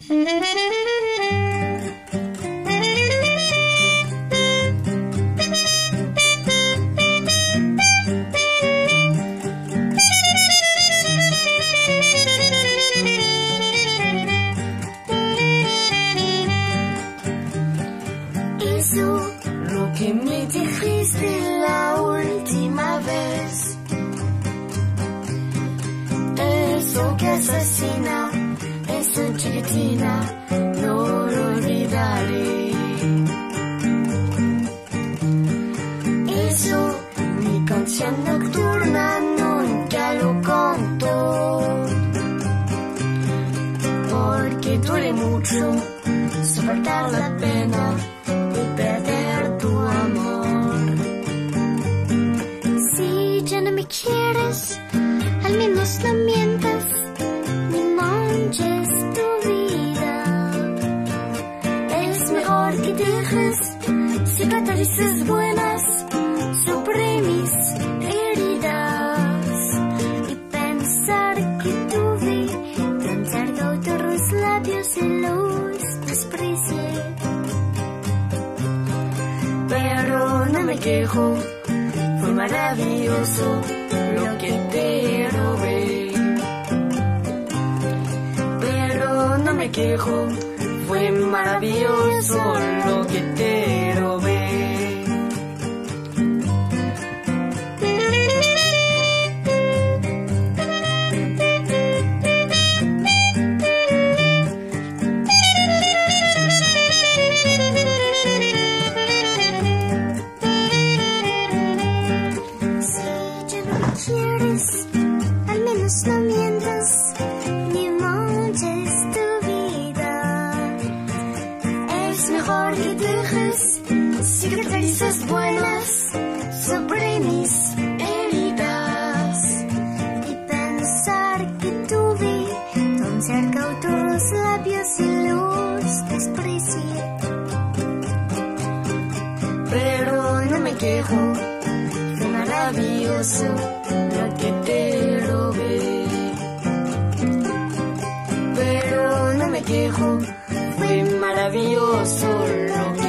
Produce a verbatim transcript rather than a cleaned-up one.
Eso, lo que me dijiste la última vez. Eso que asesina, eso chiquitina, no lo olvidaré. Eso, mi canción nocturna nunca lo contó. Porque duele mucho soportar la pena y perder tu amor. Si ya no me quieres, al menos no mientas ni manches tu vida. Es mejor que dejes cicatrices buenas sobre mis heridas y pensar que tuve tan cerca otros labios y los desprecié. Pero no me quejo, fue maravilloso lo que te robé. Pero no me quejo, fue maravilloso lo que te robé. Quieres, al menos no mientas ni manches tu vida. Es mejor que dejes cicatrices buenas sobre mis heridas y pensar que tuve tan cerca otros labios y los desprecié. Pero no me quejo, fue maravilloso lo que te robé. Pero no me quejo, fue maravilloso lo que